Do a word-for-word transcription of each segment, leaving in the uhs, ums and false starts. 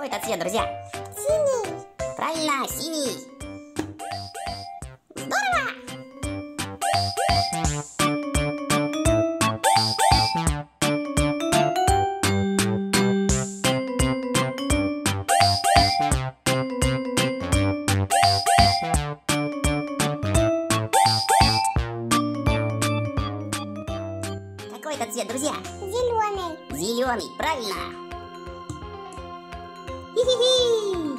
Какой это цвет, друзья? Синий. Правильно, синий. Здорово! Какой это цвет, друзья? Зеленый. Зеленый, правильно. Хи-хи-хи.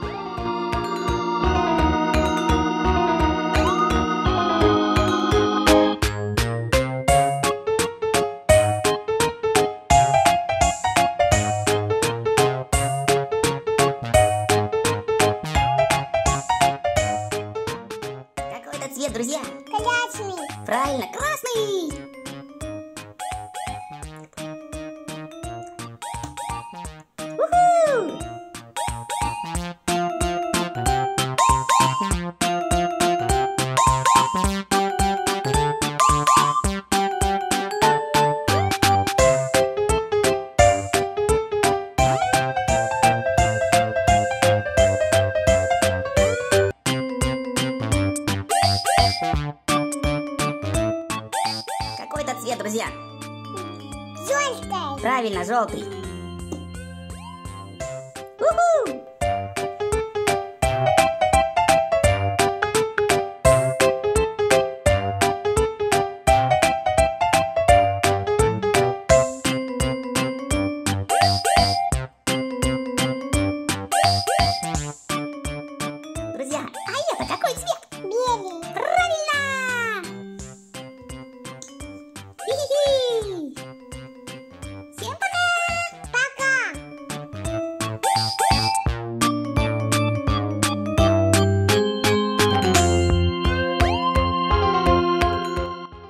Какой это цвет, друзья? Красный. Правильно, красный. Уху! Какой это цвет, друзья? Желтый. Правильно, желтый. Уху! Друзья, а это какой цвет? Белый. Правильно! Хи-хи-хи!